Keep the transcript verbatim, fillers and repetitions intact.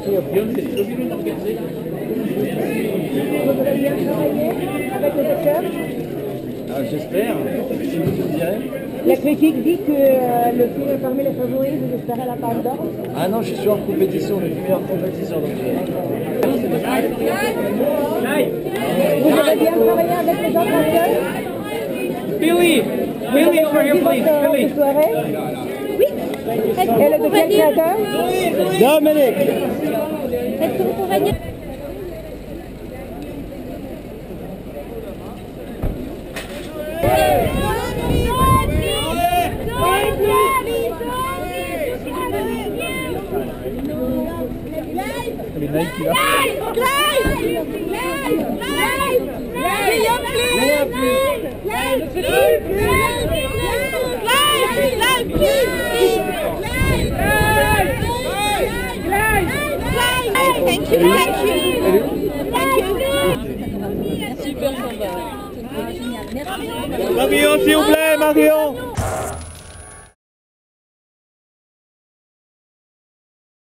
voudrez bien travailler avec le docteur? Ah, j'espère, c'est vous qui me direz. La critique dit que euh, le film est parmi les favoris, vous espérez la Palme d'Or? Ah non, je suis en compétition, je suis meilleur compétition. Donc... Vous avez bien travaillé avec les autres acteurs? Billy! Billy, over here, please! Billy! Oui. Et le deuxième créateur? Dominique! Est-ce que vous pourrez dire? Les Nike là. Thank you, thank you. Super sympa. Marion, s'il vous plaît, Marion!